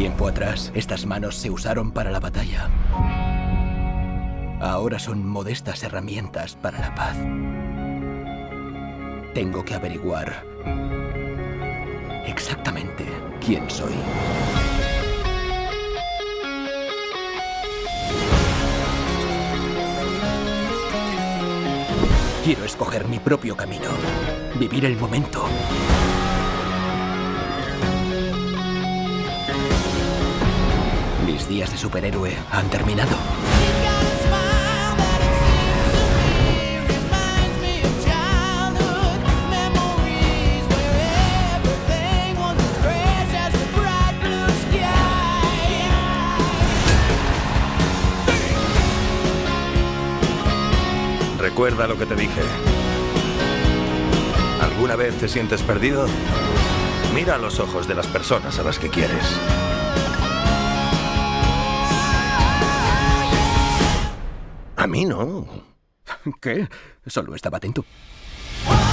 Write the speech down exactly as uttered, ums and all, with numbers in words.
Tiempo atrás, estas manos se usaron para la batalla. Ahora son modestas herramientas para la paz. Tengo que averiguar exactamente quién soy. Quiero escoger mi propio camino, vivir el momento. Mis días de superhéroe han terminado. Recuerda lo que te dije. ¿Alguna vez te sientes perdido? Mira a los ojos de las personas a las que quieres. A mí no. ¿Qué? Solo estaba atento.